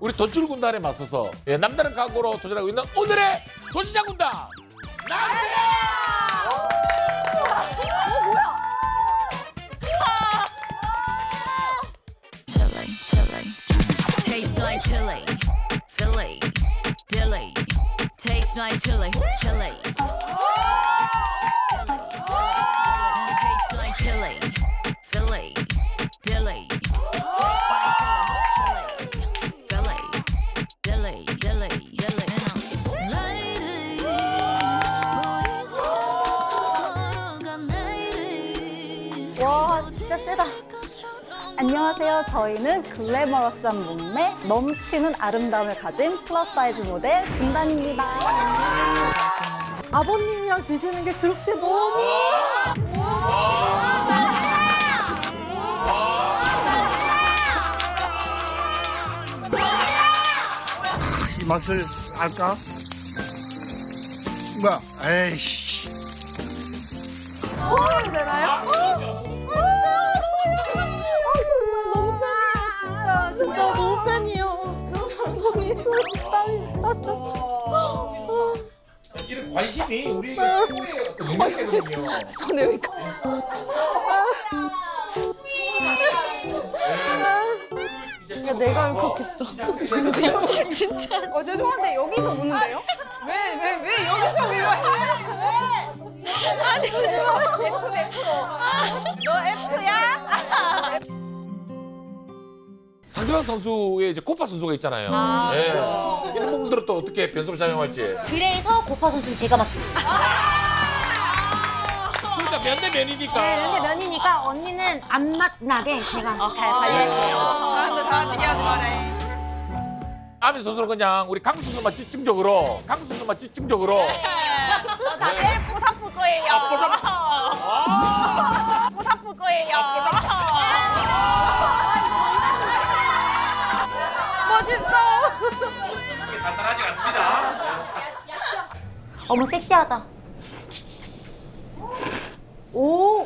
우리 돈줄 군단에 맞서서 남다른 각오로 도전하고 있는 오늘의 도시장 군단 나와주세요! Tastes like chili, Philly, dilly. Tastes like chili, chili. Tastes like chili, Philly, dilly. Tastes like chili, Philly, dilly, dilly, dilly. Lady, 와, 진짜 세다. 안녕하세요. 저희는 글래머러스한 몸매, 넘치는 아름다움을 가진 플러스 사이즈 모델 군단입니다. 아버님이랑 드시는 게 그렇게 너무 이 맛을 알까? 뭐야? 에이씨. 먹어도 되나요? 너무 팬이에요, 진짜. 진짜 너무 팬이에요. 손이 땀이 났죠. 이런 관심이 우리에게 최고의 어떤 능력이거든요. 손에 왜 내가 울컥했어. 진짜. 죄송한데 여기서 우는데요? 왜 여기서 왜요? 아니, 너 F야? 상대방 선수의 이제 고파 선수가 있잖아요. 이런 부분들은 또 어떻게 변수로 작용할지. 그래서 고파 선수는 제가 맡겼어요. 그러니까 면 대 면이니까. 네, 면대 면이니까 언니는 안 맛나게 제가 잘 관리할게요. 다 지켜줘 말해. 아미 선수는 그냥 우리 강수 선수만 집중적으로, 강수 선수만 집중적으로. 나 내일 보답 볼 거예요. 보답 볼 거예요. 멋있어. 간단하지 않습니다. 어머 섹시하다. 오.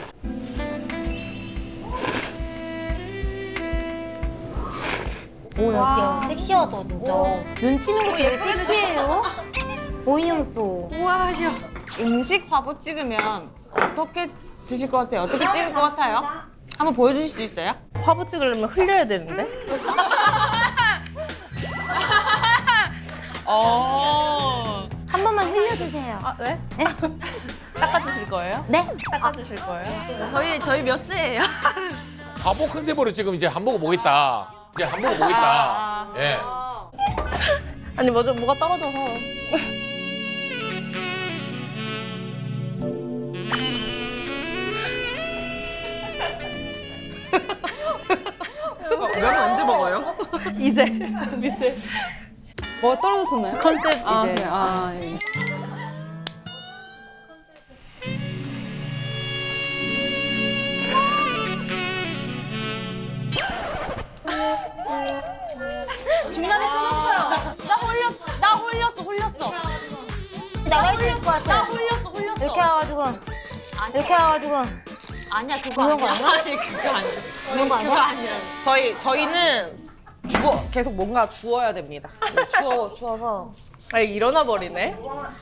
오 여기야 섹시하다 진짜. 눈치는 것도 되게 섹시해요. 오이형 또. 우와, 음식 화보 찍으면 어떻게 드실 것 같아요? 어떻게 찍을 것 같아요? 한번 보여주실 수 있어요? 화보 찍으려면 흘려야 되는데? 한 번만 흘려주세요. 아, 네? 네? 닦아주실 거예요? 네? 닦아주실 거예요? 저희 몇 세예요? 바보 컨셉으로 지금 이제 한 보고 보겠다. 이제 한 보고 보겠다. 예. 아니, 뭐가 떨어져서. 면 언제 먹어요? 이제. 미세. 뭐 떨어졌었나요? 컨셉 이제. 예. 중간에 끊었어요. 나 홀렸어. 나갈 수 있을 것 같아. 나 홀렸어. 이렇게 해가지고. 이렇게 해가지고. 아니야 그거 그런 거 아니야. 아니 그거 아니야. 그런 거 아니야? 그거 아니야. 저희는 계속 뭔가 주워야 됩니다. 주워서. 아, 일어나 버리네.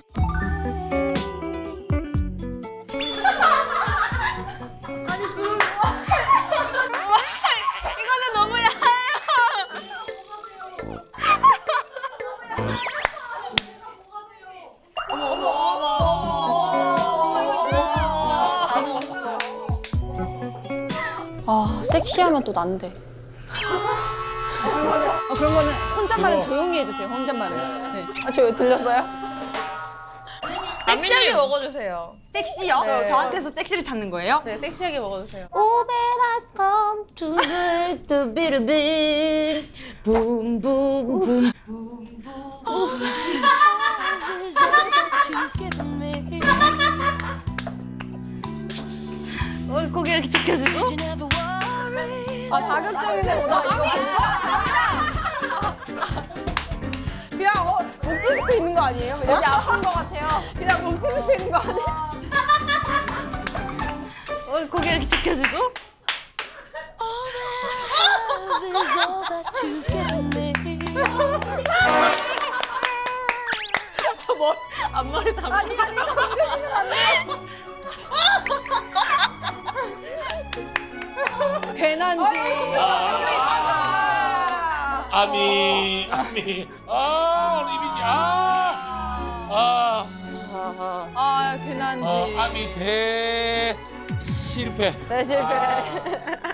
이거는 너무 야해요. 아, 섹시하면 또 난데. 그런 거는 혼잣말은 조용히 해주세요. 혼잣말은. 네. 아, 저 들렸어요? 섹시하게 먹어주세요. 섹시요? 네. 저한테서 섹시를 찾는 거예요? 네, 섹시하게 먹어주세요. Oh, when I come to be the beat, boom, boom, boom. 고개 이렇게 지켜주고. 아, 자극적인 거보다 이거 그냥 목표 밑에 있는 거 아니에요? 여기 아픈 거 같아요. 그냥 목표 밑에 있는 거 아니에요? 고개 이렇게 지켜주고. 앞머리 담. 아니 덤벼주면 안 돼요. 괜한지. 아미. 오늘 이미지. 괜한지. 아미 대 실패. 네, 실패.